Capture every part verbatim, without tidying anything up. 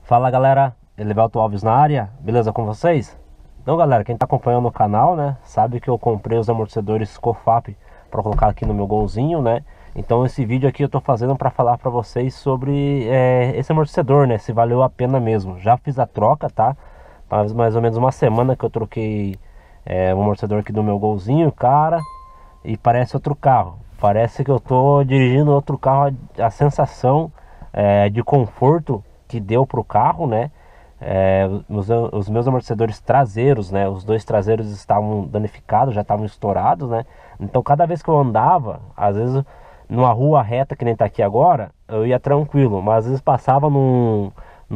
Fala galera, Elivelto Alves na área, beleza com vocês? Então galera, quem tá acompanhando o canal, né, sabe que eu comprei os amortecedores Cofap para colocar aqui no meu golzinho, né? Então esse vídeo aqui eu tô fazendo para falar para vocês sobre é, esse amortecedor, né, se valeu a pena mesmo. Já fiz a troca, tá? Faz mais ou menos uma semana que eu troquei é, o amortecedor aqui do meu golzinho, cara, e parece outro carro. Parece que eu tô dirigindo outro carro, a, a sensação é, de conforto que deu pro carro, né? É, os, os meus amortecedores traseiros, né? Os dois traseiros estavam danificados, já estavam estourados, né? Então cada vez que eu andava, às vezes numa rua reta que nem tá aqui agora, eu ia tranquilo, mas às vezes passava num,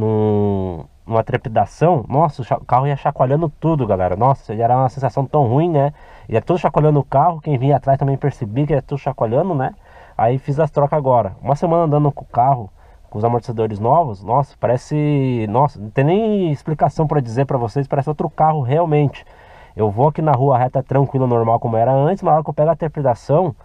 num, numa trepidação, nossa, o carro ia chacoalhando tudo, galera. Nossa, era uma sensação tão ruim, né? Ia tudo chacoalhando o carro, quem vinha atrás também percebia que ia tudo chacoalhando, né? Aí fiz as trocas agora. Uma semana andando com o carro, com os amortecedores novos, nossa, parece... Nossa, não tem nem explicação para dizer para vocês, parece outro carro realmente. Eu vou aqui na rua reta tranquilo, normal como era antes, mas na hora que eu pego a trepidação,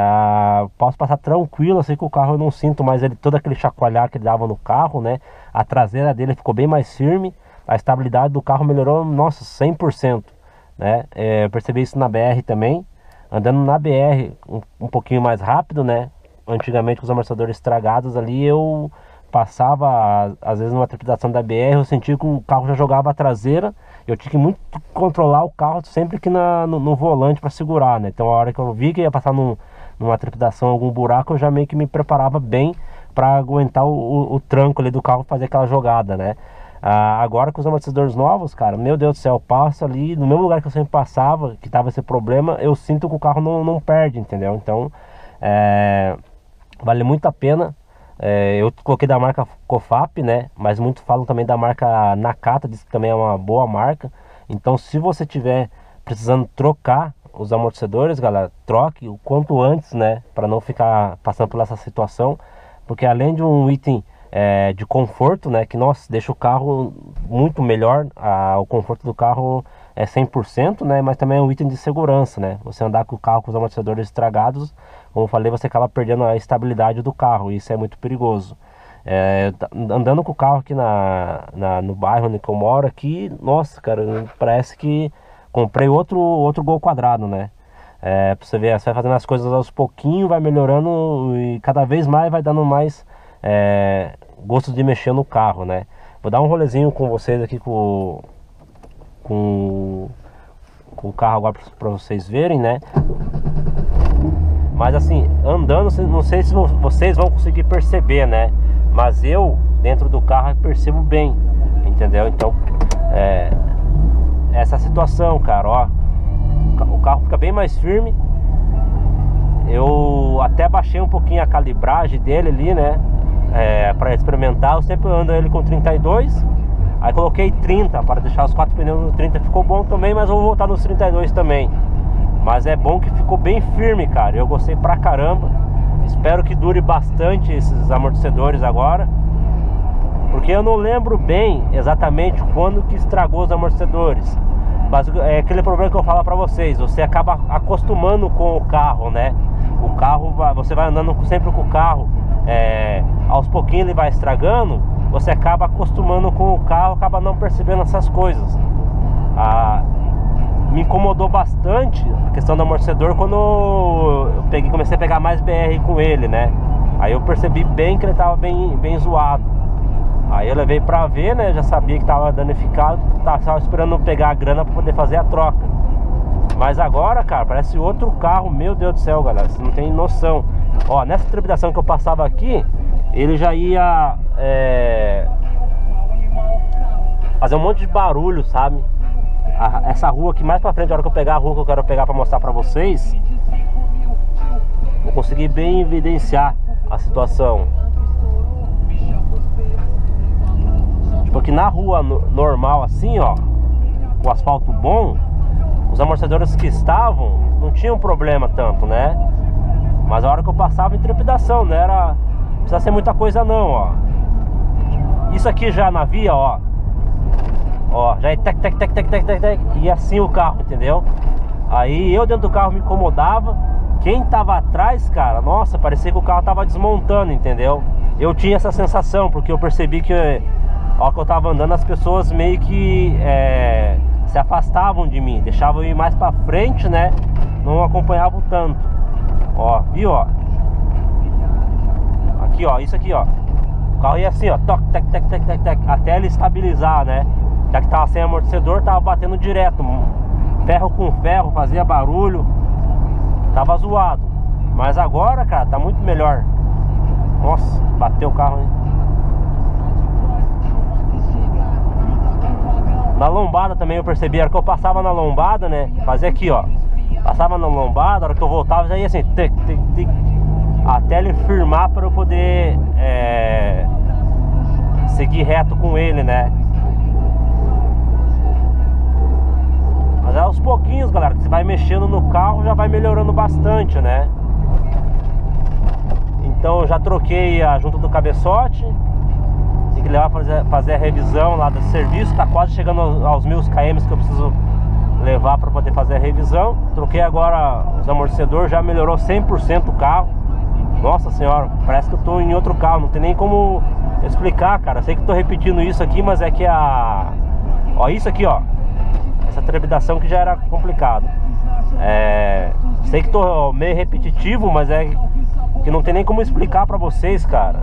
ah, posso passar tranquilo, assim que o carro eu não sinto mais ele, todo aquele chacoalhar que ele dava no carro, né? A traseira dele ficou bem mais firme, a estabilidade do carro melhorou, nossa, cem por cento, né? É, eu percebi isso na B R também, andando na B R um, um pouquinho mais rápido, né? Antigamente com os amortecedores estragados ali, eu passava, às vezes numa trepidação da B R, eu sentia que o carro já jogava a traseira, eu tinha que muito controlar o carro sempre que na, no, no volante para segurar, né? Então a hora que eu vi que ia passar num, numa trepidação, algum buraco, eu já meio que me preparava bem para aguentar o, o, o tranco ali do carro, fazer aquela jogada, né? Ah, agora com os amortecedores novos, cara, meu Deus do céu, eu passo ali no mesmo lugar que eu sempre passava, que tava esse problema, eu sinto que o carro não, não perde, entendeu? Então, é... vale muito a pena. É, eu coloquei da marca Cofap, né? Mas muitos falam também da marca Nakata, diz que também é uma boa marca. Então se você tiver precisando trocar os amortecedores, galera, troque o quanto antes, né? Para não ficar passando por essa situação. Porque além de um item é, de conforto, né? Que, nossa, deixa o carro muito melhor. A, o conforto do carro é cem por cento, né? Mas também é um item de segurança, né? Você andar com o carro com os amortecedores estragados, como eu falei, você acaba perdendo a estabilidade do carro, e isso é muito perigoso. É, andando com o carro aqui na, na, no bairro onde eu moro aqui, nossa, cara, parece que comprei outro, outro Gol quadrado, né? É, pra você ver, você vai fazendo as coisas aos pouquinhos, vai melhorando e cada vez mais vai dando mais é, gosto de mexer no carro, né? Vou dar um rolezinho com vocês aqui com, com, com o carro agora para vocês verem, né? Mas assim, andando, não sei se vocês vão conseguir perceber, né? Mas eu, dentro do carro, percebo bem, entendeu? Então, é, essa situação, cara, ó, o carro fica bem mais firme. Eu até baixei um pouquinho a calibragem dele ali, né? É, para experimentar, eu sempre ando ele com trinta e dois. Aí coloquei trinta para deixar os quatro pneus no trinta, ficou bom também, mas eu vou voltar nos trinta e dois também. Mas é bom que ficou bem firme, cara. Eu gostei pra caramba. Espero que dure bastante esses amortecedores agora, porque eu não lembro bem exatamente quando que estragou os amortecedores. Mas é aquele problema que eu falo pra vocês, você acaba acostumando com o carro, né? O carro, você vai andando sempre com o carro, é, aos pouquinhos ele vai estragando, você acaba acostumando com o carro, acaba não percebendo essas coisas. Ah, me incomodou bastante a questão do amortecedor quando eu peguei, comecei a pegar mais B R com ele, né? Aí eu percebi bem que ele tava bem, bem zoado. Aí eu levei pra ver, né? Já sabia que tava danificado, tava só esperando pegar a grana pra poder fazer a troca. Mas agora, cara, parece outro carro, meu Deus do céu, galera, você não tem noção. Ó, nessa trepidação que eu passava aqui, ele já ia é, fazer um monte de barulho, sabe? Essa rua aqui mais pra frente, a hora que eu pegar a rua que eu quero pegar pra mostrar pra vocês, vou conseguir bem evidenciar a situação. Tipo aqui na rua normal assim, ó, com asfalto bom, os amortecedores que estavam não tinham problema tanto, né? Mas a hora que eu passava em trepidação, não era, não precisa ser muita coisa não, ó. Isso aqui já na via, ó, ó, já é tec, tec, tec, tec, tec, tec, tec, e assim o carro, entendeu? Aí eu dentro do carro me incomodava. Quem tava atrás, cara, nossa, parecia que o carro tava desmontando, entendeu? Eu tinha essa sensação, porque eu percebi que A hora que eu tava andando, as pessoas meio que é, se afastavam de mim, deixavam eu ir mais pra frente, né? Não acompanhavam tanto. Ó, viu, ó? Aqui, ó, isso aqui, ó. O carro ia assim, ó, toc, tec, tec, tec, tec, tec, até ele estabilizar, né? Já que tava sem amortecedor, tava batendo direto. Ferro com ferro, fazia barulho. Tava zoado. Mas agora, cara, tá muito melhor. Nossa, bateu o carro, hein? Na lombada também eu percebi, a hora que eu passava na lombada, né? Fazia aqui, ó. Passava na lombada, a hora que eu voltava já ia assim, tic, tic, tic, até ele firmar para eu poder é, seguir reto com ele, né? Mas é aos pouquinhos, galera, que você vai mexendo no carro, já vai melhorando bastante, né? Então eu já troquei a junta do cabeçote. Tem que levar para fazer, fazer a revisão lá do serviço. Tá quase chegando aos, aos mil km que eu preciso levar para poder fazer a revisão. Troquei agora os amortecedores, já melhorou cem por cento o carro. Nossa senhora, parece que eu tô em outro carro. Não tem nem como explicar, cara. Sei que tô repetindo isso aqui, mas é que a... Ó, isso aqui, ó. Essa trepidação que já era complicado. É... Sei que tô meio repetitivo, mas é que não tem nem como explicar pra vocês, cara.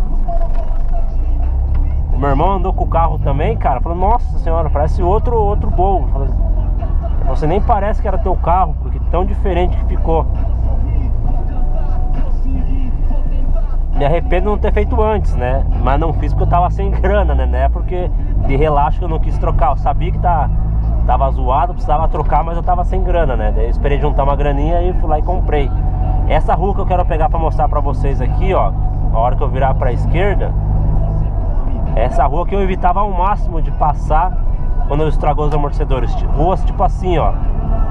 O meu irmão andou com o carro também, cara. Falou, nossa senhora, parece outro, outro Gol. Falei, você nem parece que era teu carro, porque tão diferente que ficou. Me arrependo de não ter feito antes, né? Mas não fiz porque eu tava sem grana, né? Não é porque de relaxo que eu não quis trocar. Eu sabia que tá, tava zoado, precisava trocar, mas eu tava sem grana, né? Daí eu esperei juntar uma graninha e fui lá e comprei. Essa rua que eu quero pegar pra mostrar pra vocês aqui, ó, a hora que eu virar pra esquerda, essa rua que eu evitava ao máximo de passar quando eu estragou os amortecedores. Ruas tipo assim, ó.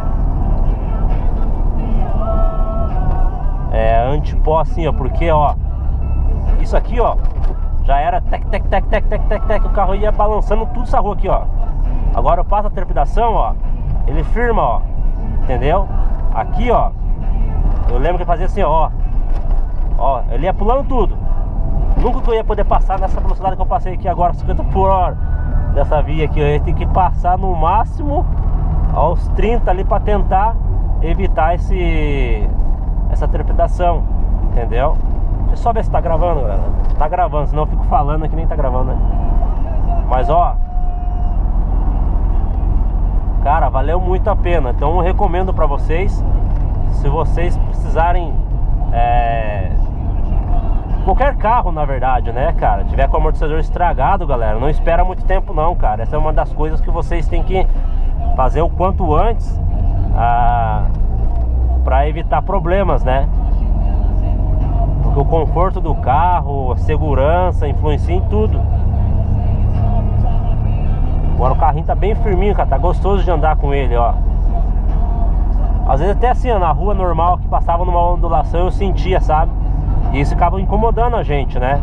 É, antipó assim, ó, porque, ó, isso aqui, ó, já era tec, tec, tec, tec, tec, tec, tec, o carro ia balançando tudo essa rua aqui, ó. Agora eu passo a trepidação, ó, ele firma, ó, entendeu? Aqui, ó, eu lembro que fazia assim, ó, ó, ele ia pulando tudo. Nunca que eu ia poder passar nessa velocidade que eu passei aqui agora, cinquenta por hora, dessa via aqui. Eu ia ter que passar no máximo aos trinta ali pra tentar evitar esse, essa trepidação, entendeu? Deixa eu só ver se tá gravando, galera. Tá gravando, senão eu fico falando aqui, nem tá gravando, né? Mas, ó, cara, valeu muito a pena. Então eu recomendo pra vocês, se vocês precisarem, é... qualquer carro, na verdade, né, cara, tiver com o amortecedor estragado, galera, não espera muito tempo não, cara. Essa é uma das coisas que vocês têm que fazer o quanto antes, ah, pra evitar problemas, né? Porque o conforto do carro, a segurança, influencia em tudo. Agora o carrinho tá bem firminho, cara, tá gostoso de andar com ele, ó. Às vezes até assim, ó, na rua normal, que passava numa ondulação, eu sentia, sabe? E isso acaba incomodando a gente, né?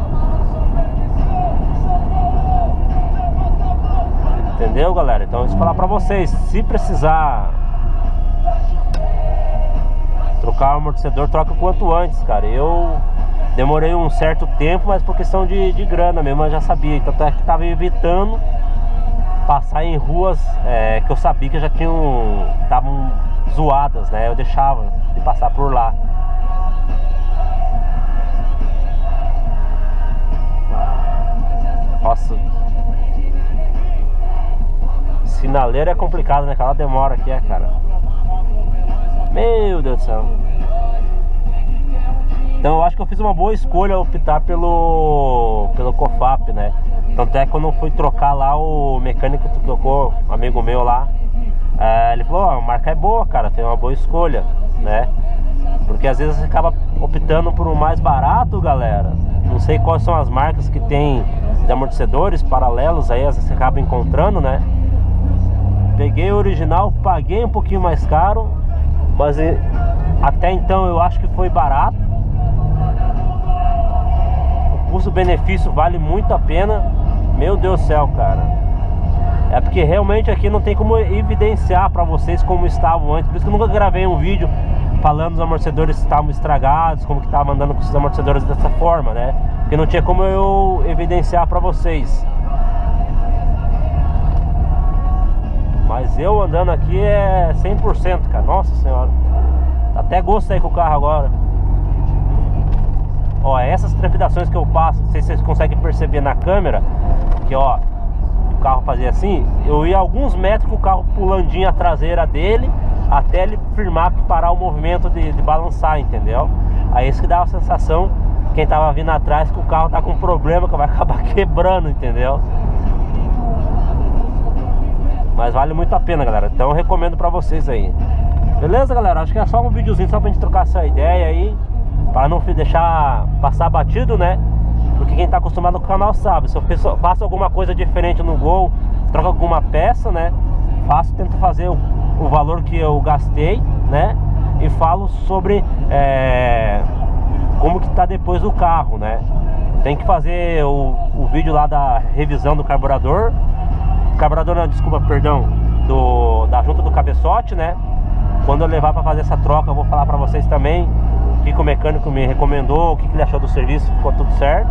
Entendeu, galera? Então, isso falar pra vocês, se precisar trocar o amortecedor, troca o quanto antes, cara. Eu demorei um certo tempo, mas por questão de, de grana mesmo, eu já sabia. Então, até que tava evitando passar em ruas é, que eu sabia que já tinham, estavam zoadas, né? Eu deixava de passar por lá. Nossa, sinaleira é complicado, né? Aquela demora aqui, é, cara. Meu Deus do céu. Então eu acho que eu fiz uma boa escolha optar pelo pelo Cofap, né? Tanto é que quando eu fui trocar lá, o mecânico que trocou, um amigo meu lá, é, ele falou, ó, a marca é boa, cara, tem uma boa escolha, né? Porque às vezes você acaba optando por um mais barato, galera. Não sei quais são as marcas que tem de amortecedores paralelos aí, às vezes você acaba encontrando, né? Peguei o original, paguei um pouquinho mais caro, mas até então eu acho que foi barato. O custo-benefício vale muito a pena. Meu Deus do céu, cara. É porque realmente aqui não tem como evidenciar pra vocês como estavam antes. Por isso que eu nunca gravei um vídeo falando dos amortecedores que estavam estragados, como que tava andando com esses amortecedores dessa forma, né? Porque não tinha como eu evidenciar pra vocês. Mas eu andando aqui é cem por cento, cara. Nossa senhora. Dá até gosto de sair com o carro agora. Ó, essas trepidações que eu passo, não sei se vocês conseguem perceber na câmera, que ó, o carro fazia assim, eu ia alguns metros com o carro pulandinho a traseira dele, até ele firmar que parar o movimento de, de balançar, entendeu? Aí isso que dá a sensação, quem tava vindo atrás, que o carro tá com problema, que vai acabar quebrando, entendeu? Mas vale muito a pena, galera. Então eu recomendo pra vocês aí. Beleza, galera? Acho que é só um videozinho só pra gente trocar essa ideia aí, para não deixar passar batido, né? Porque quem tá acostumado com o canal sabe, se eu faço alguma coisa diferente no Gol, troco alguma peça, né? Faço, tento fazer o, o valor que eu gastei, né? E falo sobre é, como que tá depois do carro, né? Tem que fazer o, o vídeo lá da revisão do carburador. Carburador, não, desculpa, perdão, do, da junta do cabeçote, né? Quando eu levar para fazer essa troca, eu vou falar para vocês também o que, que o mecânico me recomendou, o que, que ele achou do serviço, ficou tudo certo.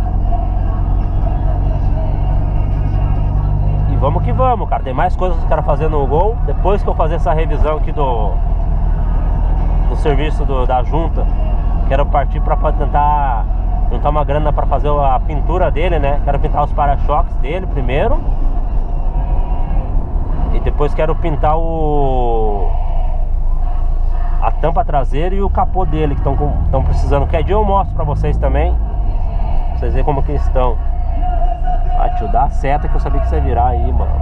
E vamos que vamos, cara. Tem mais coisas que eu quero fazer no Gol. Depois que eu fazer essa revisão aqui do, do serviço do, da junta, quero partir para tentar juntar uma grana para fazer a pintura dele, né? Quero pintar os para-choques dele primeiro. E depois quero pintar o a tampa traseira e o capô dele, que estão precisando. Quer dia eu mostro pra vocês também, pra vocês verem como que eles estão. Ah, tio, dá a seta que eu sabia que você ia virar aí, mano.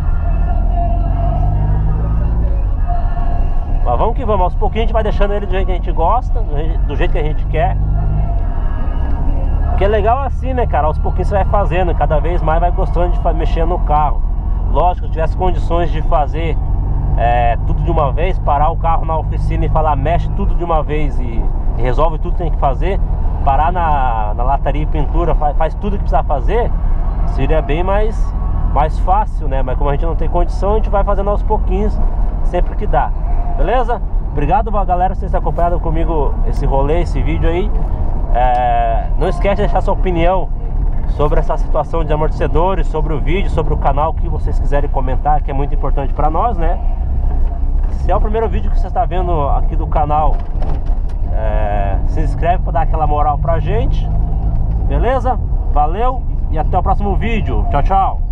Mas vamos que vamos, aos pouquinhos a gente vai deixando ele do jeito que a gente gosta, do jeito que a gente quer. Porque é legal assim, né, cara? Aos pouquinhos você vai fazendo, cada vez mais vai gostando de mexer no carro. Lógico, se tivesse condições de fazer é, tudo de uma vez, parar o carro na oficina e falar, mexe tudo de uma vez e, e resolve tudo que tem que fazer, parar na, na lataria e pintura, faz, faz tudo que precisa fazer, seria bem mais, mais fácil, né? Mas como a gente não tem condição, a gente vai fazendo aos pouquinhos, sempre que dá. Beleza? Obrigado, galera, por vocês terem acompanhado comigo esse rolê, esse vídeo aí. É, não esquece de deixar sua opinião sobre essa situação de amortecedores, sobre o vídeo, sobre o canal, que vocês quiserem comentar, que é muito importante para nós, né? Se é o primeiro vídeo que você está vendo aqui do canal, é, se inscreve para dar aquela moral pra gente. Beleza? Valeu e até o próximo vídeo. Tchau, tchau.